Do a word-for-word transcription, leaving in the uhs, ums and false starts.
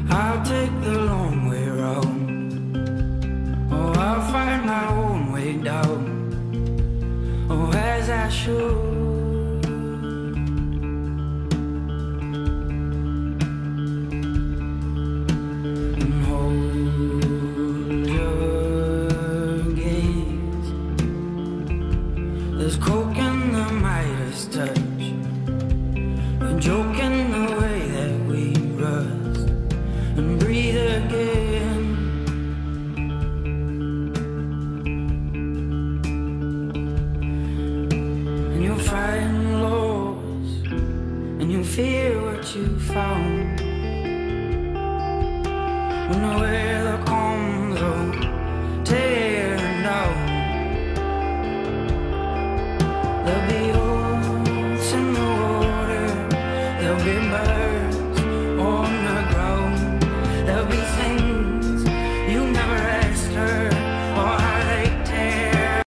I'll take the long way round. Oh, I'll find my own way down. Oh, as I should. And hold your gaze. There's coke in the Midas touch, a joke in the way that we rust and breathe again. And you'll find lows, and you'll fear what you found. When the weather